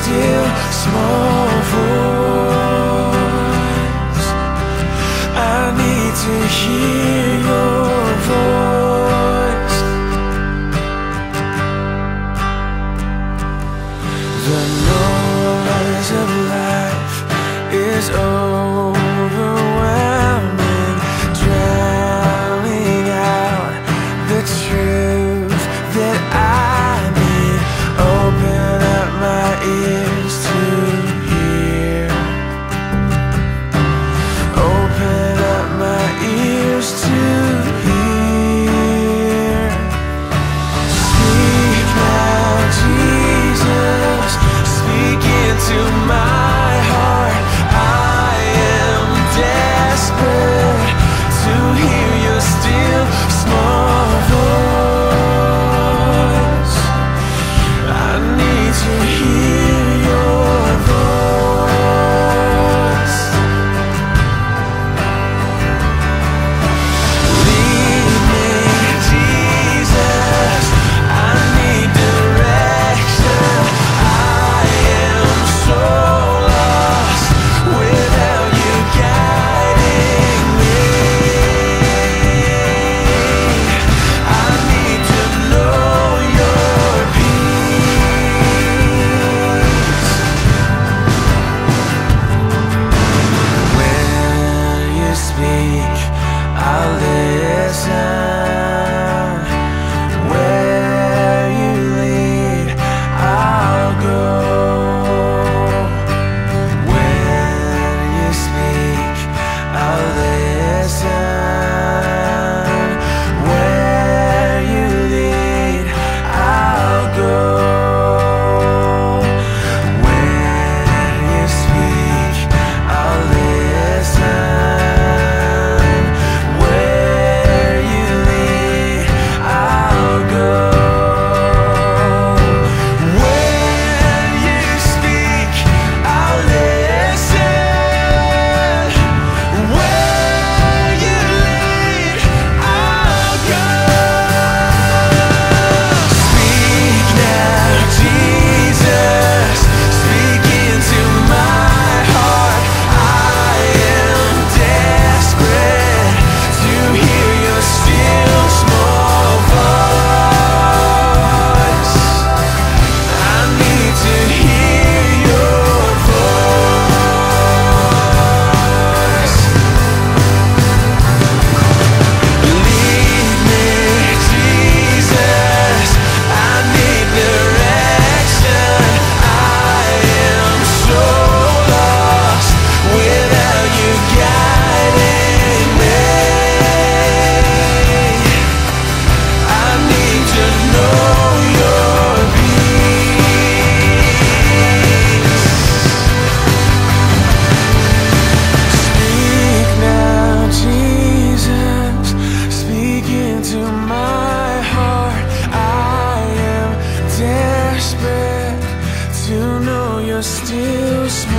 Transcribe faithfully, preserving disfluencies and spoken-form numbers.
still small voice. I need to hear your voice. The noise of life is overwhelming, drowning out the truth that I need. Open up my ears to hear. Open up my ears to hear. Speak now, Jesus. Speak into my heart. I am desperate to hear your still small voice. I need to hear your voice. Lead me, Jesus. I need direction. I am so lost without you guiding me. I need to know your peace. When you speak, I'll listen. Where you lead, I'll go. When you speak, I'll listen. Where you lead, I'll go. When you speak, I'll listen. Where you lead, I'll go. When you speak, I'll listen. Where you lead, I'll go. Speak now, Jesus. Speak into my heart. I am desperate to hear your still small voice. I need to hear your voice. Lead me, Jesus. I need direction. I am so lost without you guiding me. I need to know your peace. Speak now, Jesus. Speak into my heart. I am desperate to know you're still small.